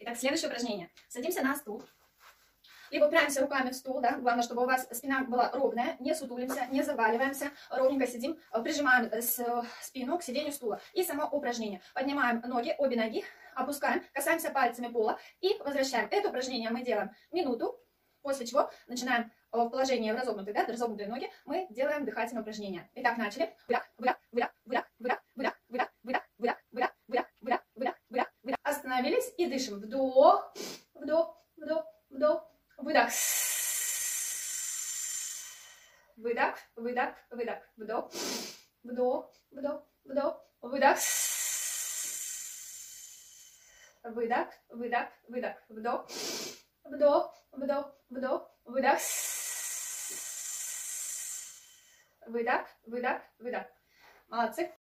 Итак, следующее упражнение. Садимся на стул. Либо упираемся руками в стул, да, главное, чтобы у вас спина была ровная, не сутулимся, не заваливаемся, ровненько сидим, прижимаем спину к сиденью стула. И само упражнение. Поднимаем ноги, обе ноги, опускаем, касаемся пальцами пола и возвращаем. Это упражнение мы делаем минуту, после чего начинаем в положении разогнутые, да, разогнутые ноги, мы делаем дыхательное упражнение. Итак, начали. Выдох, выдох, выдох, выдох, выдох, выдох, выдох, выдох, выдох, выдох, выдох, выдох, выдох, выдох, выдох. Остановились и дышим. Вдох, вдох, вдох, вдох. Выдох. Выдох, выдох, выдох, вдох, вдох, вдох, вдох, выдох. Выдох, выдох, выдох, вдох, вдох, вдох, вдох, выдох. Выдох, выдох, выдох. Молодцы.